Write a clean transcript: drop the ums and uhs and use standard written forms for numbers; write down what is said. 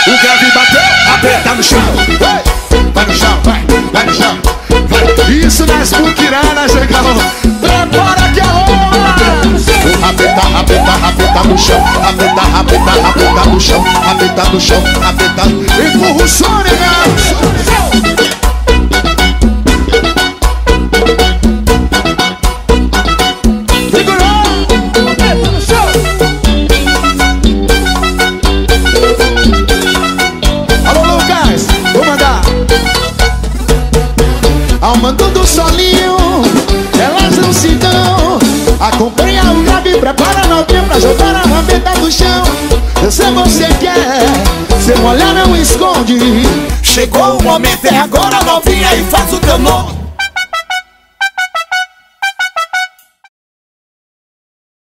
O grave bateu, aperta no chão. Vai no chão, vai no chão. Vai. Isso nas muquiranas, chegou. Prepara que é rola. Aperta no chão. Aperta no chão. Aperta no chão, aperta. Empurra o som, negão. Ao mando do solinho, elas não se dão. Acompanha o grave, prepara a novinha pra jogar a rabeta do chão. Eu sei você quer, seu olhar não esconde. Chegou o momento, é agora novinha e faz o teu nome.